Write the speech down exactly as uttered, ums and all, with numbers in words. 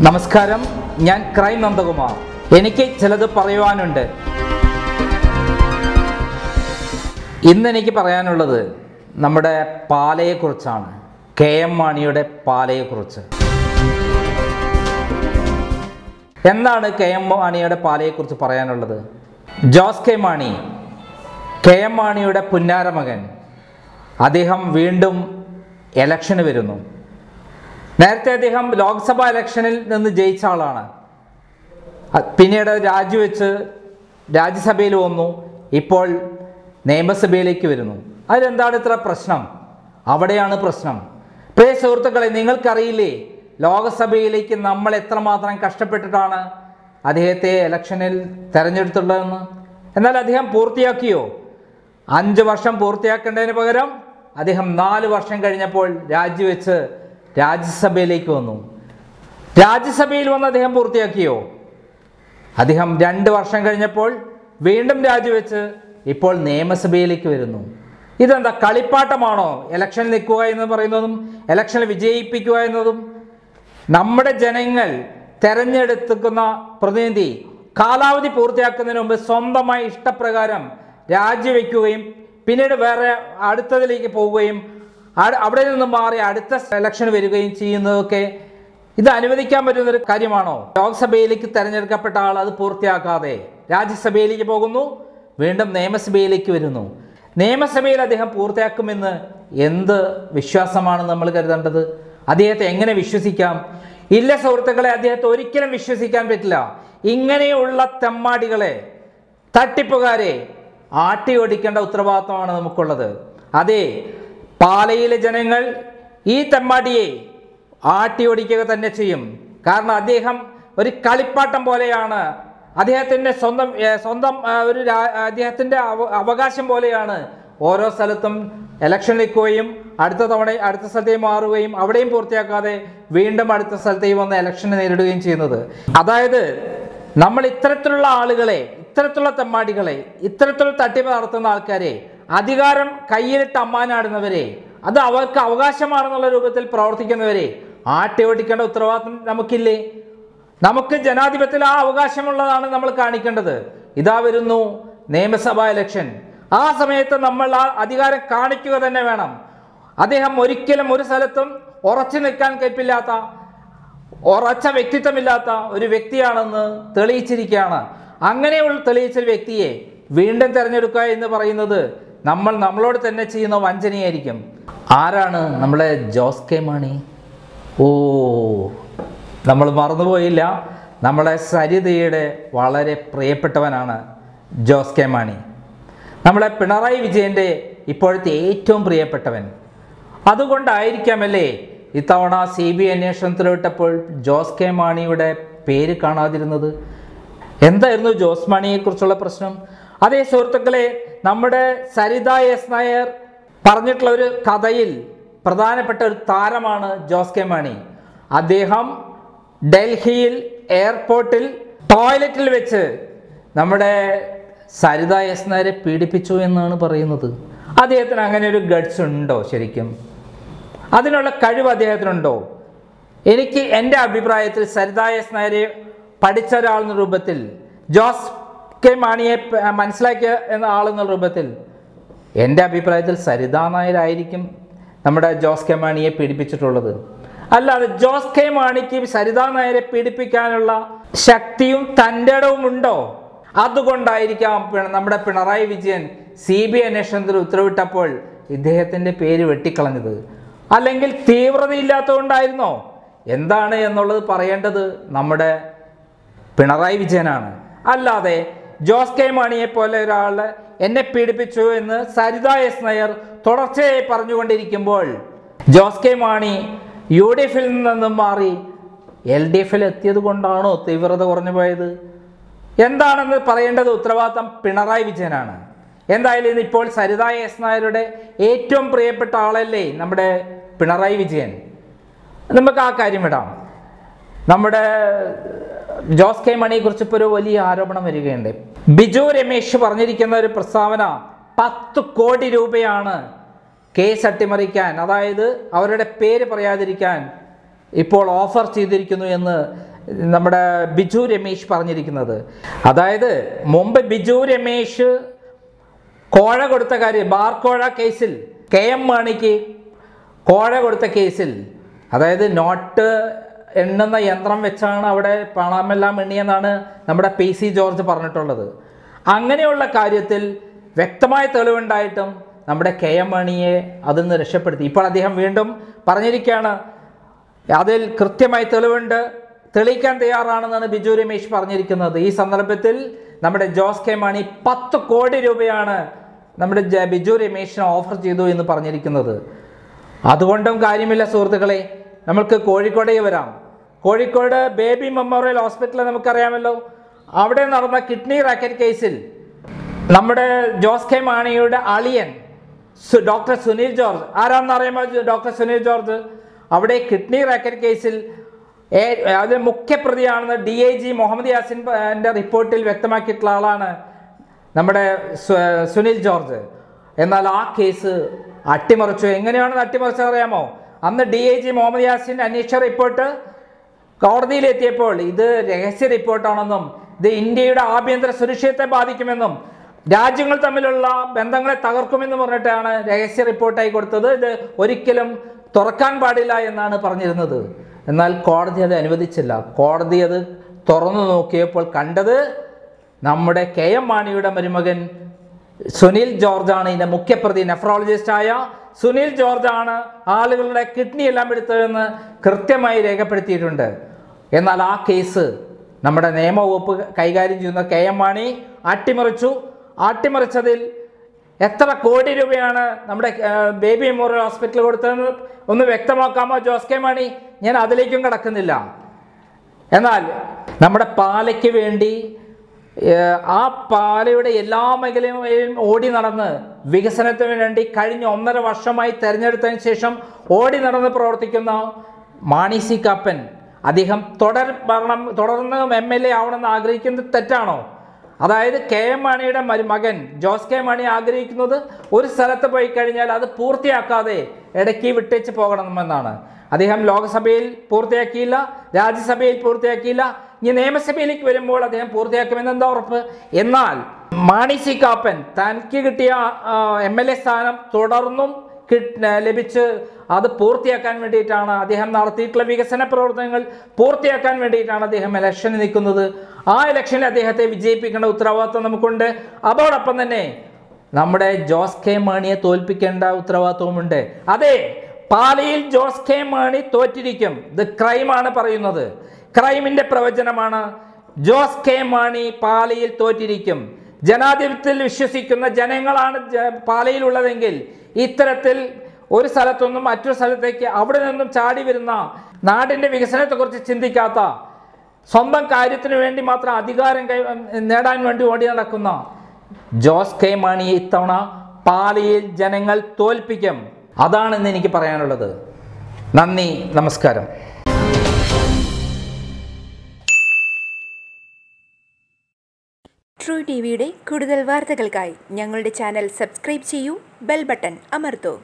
നമസ്കാരം, ഞാൻ ക്രൈം നന്ദകുമാർ. എനിക്ക് ചിലത് പറയുവാനുണ്ട്. ഇന്ന് എനിക്ക് പറയാനുള്ളത് നമ്മുടെ പാലയെക്കുറിച്ചാണ്. കെ എം മാണിയുടെ പാലയെക്കുറിച്ച്. എന്താണ് കെ എം മാണിയുടെ പാലയെക്കുറിച്ച് പറയാനുള്ളത്? Jose K Mani, K M മാണിയുടെ പുന്നാര മകൻ, അദ്ദേഹം വീണ്ടും ഇലക്ഷന് വരുന്നു. നേരത്തെ അദ്ദേഹം ലോക്സഭാ ഇലക്ഷനിൽ നിന്ന് ജയിച്ച ആളാണ്. പിന്നീട് രാജിവെച്ച് രാജ്യസഭയിൽ വന്നു. ഇപ്പോൾ നിയമസഭയിലേക്ക് വരുന്നു. അതിലെന്താണ് ഇത്ര പ്രശ്നം? അവിടെയാണ് പ്രശ്നം. പ്രിയ സുഹൃത്തുക്കളെ, നിങ്ങൾക്കറിയില്ലേ ലോകസഭയിലേക്ക് നമ്മൾ എത്രമാത്രം കഷ്ടപ്പെട്ടിട്ടാണ് അദ്ദേഹത്തെ ഇലക്ഷനിൽ തെരഞ്ഞെടുത്തുള്ളതെന്ന്? എന്നാൽ അദ്ദേഹം പൂർത്തിയാക്കിയോ? അഞ്ച് വർഷം പൂർത്തിയാക്കേണ്ടതിന് പകരം അദ്ദേഹം നാല് വർഷം കഴിഞ്ഞപ്പോൾ രാജിവെച്ച് രാജ്യസഭയിലേക്ക് വന്നു. രാജ്യസഭയിൽ വന്ന് അദ്ദേഹം പൂർത്തിയാക്കിയോ? അദ്ദേഹം രണ്ട് വർഷം കഴിഞ്ഞപ്പോൾ വീണ്ടും രാജിവെച്ച് ഇപ്പോൾ നിയമസഭയിലേക്ക് വരുന്നു. ഇതെന്താ കളിപ്പാട്ടമാണോ? ഇലക്ഷനിൽ നിൽക്കുക എന്ന് പറയുന്നതും ഇലക്ഷനിൽ വിജയിപ്പിക്കുക എന്നതും. നമ്മുടെ ജനങ്ങൾ തെരഞ്ഞെടുക്കുന്ന പ്രതിനിധി കാലാവധി പൂർത്തിയാക്കുന്നതിന് മുമ്പ് സ്വന്തമായി ഇഷ്ടപ്രകാരം രാജിവെക്കുകയും പിന്നീട് വേറെ അടുത്തതിലേക്ക് പോവുകയും അവിടെ നിന്ന് മാറി അടുത്ത ഇലക്ഷൻ വരികയും ചെയ്യുന്നതൊക്കെ ഇത് അനുവദിക്കാൻ പറ്റുന്നൊരു കാര്യമാണോ? ലോക്സഭയിലേക്ക് തെരഞ്ഞെടുക്കപ്പെട്ട ആൾ അത് പൂർത്തിയാക്കാതെ രാജ്യസഭയിലേക്ക് പോകുന്നു, വീണ്ടും നിയമസഭയിലേക്ക് വരുന്നു. നിയമസഭയിൽ അദ്ദേഹം പൂർത്തിയാക്കുമെന്ന് എന്ത് വിശ്വാസമാണ് നമ്മൾ കരുതേണ്ടത്? അദ്ദേഹത്തെ എങ്ങനെ വിശ്വസിക്കാം? ഇല്ല സുഹൃത്തുക്കളെ, അദ്ദേഹത്തെ ഒരിക്കലും വിശ്വസിക്കാൻ പറ്റില്ല. ഇങ്ങനെയുള്ള തെമ്മാടികളെ, തട്ടിപ്പുകാരെ ആട്ടി ഓടിക്കേണ്ട ഉത്തരവാദിത്വമാണ് നമുക്കുള്ളത്. അതെ, പാലയിലെ ജനങ്ങൾ ഈ തെമ്മാടിയെ ആട്ടി ഓടിക്കുക തന്നെ ചെയ്യും. കാരണം അദ്ദേഹം ഒരു കളിപ്പാട്ടം പോലെയാണ്. അദ്ദേഹത്തിൻ്റെ സ്വന്തം സ്വന്തം ഒരു അദ്ദേഹത്തിൻ്റെ അവകാശം പോലെയാണ് ഓരോ സ്ഥലത്തും ഇലക്ഷൻ നിൽക്കുകയും അടുത്ത തവണ അടുത്ത സ്ഥലത്തേക്ക് മാറുകയും അവിടെയും പൂർത്തിയാക്കാതെ വീണ്ടും അടുത്ത സ്ഥലത്തേക്ക് വന്ന് ഇലക്ഷനെ നേരിടുകയും ചെയ്യുന്നത്. അതായത് നമ്മൾ ഇത്തരത്തിലുള്ള ആളുകളെ, ഇത്തരത്തിലുള്ള തെമ്മാടികളെ, ഇത്തരത്തിലുള്ള തട്ടിപ്പ് നടത്തുന്ന ആൾക്കാരെ, അധികാരം കയ്യിലിട്ട് അമ്മാനാടുന്നവരെ, അത് അവർക്ക് അവകാശമാണെന്നുള്ള രൂപത്തിൽ പ്രവർത്തിക്കുന്നവരെ ആട്ടി ഓടിക്കേണ്ട ഉത്തരവാദിത്വം നമുക്കില്ലേ? നമുക്ക് ജനാധിപത്യത്തിൽ ആ അവകാശമുള്ളതാണ് നമ്മൾ കാണിക്കേണ്ടത്. ഇതാ വരുന്നു നിയമസഭാ ഇലക്ഷൻ. ആ സമയത്ത് നമ്മൾ ആ അധികാരം കാണിക്കുക തന്നെ വേണം. അദ്ദേഹം ഒരിക്കലും ഒരു സ്ഥലത്തും ഉറച്ചു നിൽക്കാൻ കെൽപ്പില്ലാത്ത, ഉറച്ച വ്യക്തിത്വമില്ലാത്ത ഒരു വ്യക്തിയാണെന്ന് തെളിയിച്ചിരിക്കുകയാണ്. അങ്ങനെയുള്ള തെളിയിച്ച വ്യക്തിയെ വീണ്ടും തിരഞ്ഞെടുക്കുക എന്ന് പറയുന്നത് നമ്മൾ നമ്മളോട് തന്നെ ചെയ്യുന്ന വഞ്ചനയായിരിക്കും. ആരാണ് നമ്മളെ ജോസ് കെ മാണി? ഓ, നമ്മൾ മറന്നുപോയില്ല. നമ്മളെ സരിതയുടെ വളരെ പ്രിയപ്പെട്ടവനാണ് ജോസ് കെ മാണി. നമ്മളെ പിണറായി വിജയൻ്റെ ഇപ്പോഴത്തെ ഏറ്റവും പ്രിയപ്പെട്ടവൻ. അതുകൊണ്ടായിരിക്കാമല്ലേ ഇത്തവണ സി ബി ഐ അന്വേഷണത്തിലോട്ടപ്പോൾ ജോസ് കെ മാണിയുടെ പേര് കാണാതിരുന്നത്? എന്തായിരുന്നു ജോസ് മാണിയെക്കുറിച്ചുള്ള പ്രശ്നം? അതേ സുഹൃത്തുക്കളെ, നമ്മുടെ സരിത എസ് നായർ പറഞ്ഞിട്ടുള്ള ഒരു കഥയിൽ പ്രധാനപ്പെട്ട ഒരു താരമാണ് ജോസ് കെ മാണി. അദ്ദേഹം ഡൽഹിയിൽ എയർപോർട്ടിൽ ടോയ്ലറ്റിൽ വെച്ച് നമ്മുടെ സരിത എസ് നായരെ പീഡിപ്പിച്ചു എന്നാണ് പറയുന്നത്. അദ്ദേഹത്തിന് അങ്ങനെ ഒരു ഗഡ്സ് ഉണ്ടോ? ശരിക്കും അതിനുള്ള കഴിവ് അദ്ദേഹത്തിനുണ്ടോ? എനിക്ക് എൻ്റെ അഭിപ്രായത്തിൽ സരിത എസ് നായരെ പഠിച്ച ഒരാളെന്ന രൂപത്തിൽ, ജോസ് കെ മാണിയെ മനസ്സിലാക്കിയ എന്ന ആളെന്ന രൂപത്തിൽ എൻ്റെ അഭിപ്രായത്തിൽ സരിത നായരായിരിക്കും നമ്മുടെ ജോസ് കെ മാണിയെ പീഡിപ്പിച്ചിട്ടുള്ളത്. അല്ലാതെ ജോസ് കെ മാണിക്ക് സരിത നായരെ പീഡിപ്പിക്കാനുള്ള ശക്തിയും തൻ്റെ ഇടവും ഉണ്ടോ? അതുകൊണ്ടായിരിക്കാം നമ്മുടെ Pinarayi Vijayan C B I അന്വേഷണത്തിൽ ഉത്തരവിട്ടപ്പോൾ ഇദ്ദേഹത്തിൻ്റെ പേര് വെട്ടിക്കളഞ്ഞത്. അല്ലെങ്കിൽ തീവ്രതയില്ലാത്തതുകൊണ്ടായിരുന്നോ? എന്താണ് എന്നുള്ളത് പറയേണ്ടത് നമ്മുടെ പിണറായി വിജയനാണ്. അല്ലാതെ ജോസ് കെ മാണിയെ പോലെ ഒരാൾ എന്നെ പീഡിപ്പിച്ചു എന്ന് സരിത എസ് നായർ തുടർച്ചയായി പറഞ്ഞുകൊണ്ടിരിക്കുമ്പോൾ Jose K Mani U D എഫിൽ നിന്നും മാറി എൽ ഡി എഫിൽ എത്തിയത് കൊണ്ടാണോ തീവ്രത കുറഞ്ഞു പോയത്? എന്താണെന്ന് പറയേണ്ടത് ഉത്തരവാദിത്തം പിണറായി വിജയനാണ്. എന്തായാലും ഇപ്പോൾ സരിത എസ് നായരുടെ ഏറ്റവും പ്രിയപ്പെട്ട ആളല്ലേ നമ്മുടെ പിണറായി വിജയൻ. നമുക്ക് ആ കാര്യം വിടാം. നമ്മുടെ ജോസ് കെ മാണിയെ കുറിച്ച് ഇപ്പോൾ ഒരു വലിയ ആരോപണം വരികയുണ്ട്. ബിജു രമേശ് പറഞ്ഞിരിക്കുന്ന ഒരു പ്രസ്താവന, പത്ത് കോടി രൂപയാണ് കേസ് അട്ടിമറിക്കാൻ, അതായത് അവരുടെ പേര് പറയാതിരിക്കാൻ ഇപ്പോൾ ഓഫർ ചെയ്തിരിക്കുന്നു എന്ന് നമ്മുടെ ബിജു രമേശ് പറഞ്ഞിരിക്കുന്നത്. അതായത് മുമ്പ് ബിജു രമേശ് കോഴ കൊടുത്ത കാര്യം, ബാർ കോഴ കേസിൽ കെ എം മാണിക്ക് കോഴ കൊടുത്ത കേസിൽ, അതായത് നോട്ട് എണ്ണുന്ന യന്ത്രം വെച്ചാണ് അവിടെ പണമെല്ലാം എണ്ണിയെന്നാണ് നമ്മുടെ പി സി ജോർജ് പറഞ്ഞിട്ടുള്ളത്. അങ്ങനെയുള്ള കാര്യത്തിൽ വ്യക്തമായ തെളിവുണ്ടായിട്ടും നമ്മുടെ കെ എം മാണിയെ അതിൽ നിന്ന് രക്ഷപ്പെടുത്തി. ഇപ്പോൾ അദ്ദേഹം വീണ്ടും പറഞ്ഞിരിക്കുകയാണ്, അതിൽ കൃത്യമായി തെളിവുണ്ട്, തെളിയിക്കാൻ തയ്യാറാണെന്നാണ് ബിജു രമേശ് പറഞ്ഞിരിക്കുന്നത്. ഈ സന്ദർഭത്തിൽ നമ്മുടെ ജോസ് കെ മാണി പത്ത് കോടി രൂപയാണ് നമ്മുടെ ബിജു രമേശിന് ഓഫർ ചെയ്തു എന്ന് പറഞ്ഞിരിക്കുന്നത്. അതുകൊണ്ടും കാര്യമില്ല സുഹൃത്തുക്കളെ. നമുക്ക് കോഴിക്കോടേക്ക് വരാം. കോഴിക്കോട് ബേബി മെമ്മോറിയൽ ഹോസ്പിറ്റൽ നമുക്കറിയാമല്ലോ. അവിടെ നടന്ന കിഡ്നി റാക്കറ്റ് കേസിൽ നമ്മുടെ ജോസ് കെ മാണിയുടെ അളിയൻ ഡോക്ടർ സുനിൽ ജോർജ്, ആരാണെന്ന് അറിയാമോ ഡോക്ടർ സുനിൽ ജോർജ്? അവിടെ കിഡ്നി റാക്കറ്റ് കേസിൽ അതിൽ മുഖ്യപ്രതിയാണെന്ന് ഡി ഐ ജി മുഹമ്മദ് യാസിൻ്റെ റിപ്പോർട്ടിൽ വ്യക്തമാക്കിയിട്ടുള്ള ആളാണ് നമ്മുടെ സുനിൽ ജോർജ്. എന്നാൽ ആ കേസ് അട്ടിമറിച്ചു. എങ്ങനെയാണെന്ന് അട്ടിമറിച്ചത് അറിയാമോ? അന്ന് D I G Muhammad Yasin അന്വേഷണ റിപ്പോർട്ട് കോടതിയിലെത്തിയപ്പോൾ ഇത് രഹസ്യ റിപ്പോർട്ടാണെന്നും ഇത് ഇന്ത്യയുടെ ആഭ്യന്തര സുരക്ഷയെ ബാധിക്കുമെന്നും രാജ്യങ്ങൾ തമ്മിലുള്ള ബന്ധങ്ങളെ തകർക്കുമെന്ന് പറഞ്ഞിട്ടാണ് രഹസ്യ റിപ്പോർട്ടായി കൊടുത്തത്. ഇത് ഒരിക്കലും തുറക്കാൻ പാടില്ല എന്നാണ് പറഞ്ഞിരുന്നത്. എന്നാൽ കോടതി അത് അനുവദിച്ചില്ല. കോടതി അത് തുറന്നു നോക്കിയപ്പോൾ കണ്ടത് നമ്മുടെ കെ എം മാണിയുടെ മരുമകൻ സുനിൽ ജോർജാണ് ഇതിൻ്റെ മുഖ്യപ്രതി. നെഫ്രോളജിസ്റ്റായ സുനിൽ ജോർജാണ് ആളുകളുടെ കിഡ്നി എല്ലാം എടുത്തതെന്ന് കൃത്യമായി രേഖപ്പെടുത്തിയിട്ടുണ്ട്. എന്നാൽ ആ കേസ് നമ്മുടെ നിയമവകുപ്പ് കൈകാര്യം ചെയ്യുന്ന കെ എം മാണി അട്ടിമറിച്ചു. അട്ടിമറിച്ചതിൽ എത്ര കോടി രൂപയാണ് നമ്മുടെ ബേബി മെമ്മോറിയൽ ഹോസ്പിറ്റൽ കൊടുത്തതെന്ന് ഒന്ന് വ്യക്തമാക്കാമോ ജോസ് കെ മാണി? ഞാൻ അതിലേക്കും കടക്കുന്നില്ല. എന്നാൽ നമ്മുടെ പാലയ്ക്ക് വേണ്ടി ആ പാലയുടെ എല്ലാ മേഖലയും ഓടി നടന്ന് വികസനത്തിന് വേണ്ടി കഴിഞ്ഞ ഒന്നര വർഷമായി തെരഞ്ഞെടുത്തതിന് ശേഷം ഓടി നടന്ന് പ്രവർത്തിക്കുന്ന മാണി സി കാപ്പൻ, അദ്ദേഹം തുടർ ഭരണം തുടർന്ന് എം എൽ എ ആവണമെന്ന് ആഗ്രഹിക്കുന്നത് തെറ്റാണോ? അതായത് കെ എം മാണിയുടെ മകൻ ജോസ് കെ മാണി ആഗ്രഹിക്കുന്നത് ഒരു സ്ഥലത്ത് പോയി കഴിഞ്ഞാൽ അത് പൂർത്തിയാക്കാതെ ഇടയ്ക്ക് വിട്ടേച്ച് പോകണമെന്നാണ്. അദ്ദേഹം ലോക്സഭയിൽ പൂർത്തിയാക്കിയില്ല, രാജ്യസഭയിൽ പൂർത്തിയാക്കിയില്ല, ഇനി നിയമസഭയിലേക്ക് വരുമ്പോൾ അദ്ദേഹം പൂർത്തിയാക്കുമെന്ന് എന്താ ഉറപ്പ്? എന്നാൽ മാണി സി കാപ്പൻ തനിക്ക് കിട്ടിയ എം എൽ എ സ്ഥാനം തുടർന്നും ലഭിച്ച് അത് പൂർത്തിയാക്കാൻ വേണ്ടിയിട്ടാണ് അദ്ദേഹം നടത്തിയിട്ടുള്ള വികസന പ്രവർത്തനങ്ങൾ പൂർത്തിയാക്കാൻ വേണ്ടിയിട്ടാണ് അദ്ദേഹം ഇലക്ഷന് നിൽക്കുന്നത്. ആ ഇലക്ഷനിൽ അദ്ദേഹത്തെ വിജയിപ്പിക്കേണ്ട ഉത്തരവാദിത്വം നമുക്കുണ്ട്. അതോടൊപ്പം തന്നെ നമ്മുടെ ജോസ് കെ മാണിയെ തോൽപ്പിക്കേണ്ട ഉത്തരവാദിത്വമുണ്ട്. അതെ, പാലയിൽ ജോസ് കെ മാണി തോറ്റിരിക്കും. ഇത് ക്രൈമാണ് പറയുന്നത്, ക്രൈമിന്റെ പ്രവചനമാണ്. ജോസ് കെ മാണി പാലയിൽ തോറ്റിരിക്കും. ജനാധിപത്യത്തിൽ വിശ്വസിക്കുന്ന ജനങ്ങളാണ് പാലയിലുള്ളതെങ്കിൽ ഇത്തരത്തിൽ ഒരു സ്ഥലത്തൊന്നും മറ്റൊരു സ്ഥലത്തേക്ക് അവിടെ നിന്നും ചാടി വരുന്ന, നാടിൻ്റെ വികസനത്തെക്കുറിച്ച് ചിന്തിക്കാത്ത, സ്വന്തം കാര്യത്തിന് വേണ്ടി മാത്രം അധികാരം കൈ നേടാൻ വേണ്ടി ഓടി നടക്കുന്ന ജോസ് കെ മാണിയെ ഇത്തവണ പാലയിൽ ജനങ്ങൾ തോൽപ്പിക്കും. അതാണെന്ന് എനിക്ക് പറയാനുള്ളത്. നന്ദി, നമസ്കാരം. ട്രൂ ടി വിയുടെ കൂടുതൽ വാർത്തകൾക്കായി ഞങ്ങളുടെ ചാനൽ സബ്സ്ക്രൈബ് ചെയ്യൂ, ബെൽ ബട്ടൺ അമർത്തൂ.